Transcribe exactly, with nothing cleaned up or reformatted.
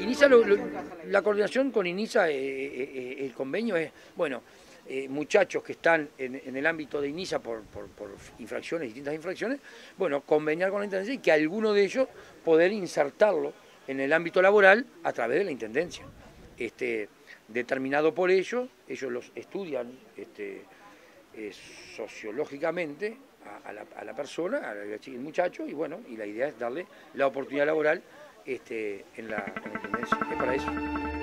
INISA, lo, lo, la coordinación con INISA, eh, eh, el convenio es, bueno, eh, muchachos que están en, en el ámbito de INISA por, por, por infracciones, distintas infracciones, bueno, conveniar con la Intendencia y que alguno de ellos poder insertarlo en el ámbito laboral a través de la Intendencia. Este, determinado por ellos, ellos los estudian este, eh, sociológicamente a, a, la, a la persona, al muchacho, y bueno, y la idea es darle la oportunidad laboral este, en, la, en la Intendencia. Es para eso.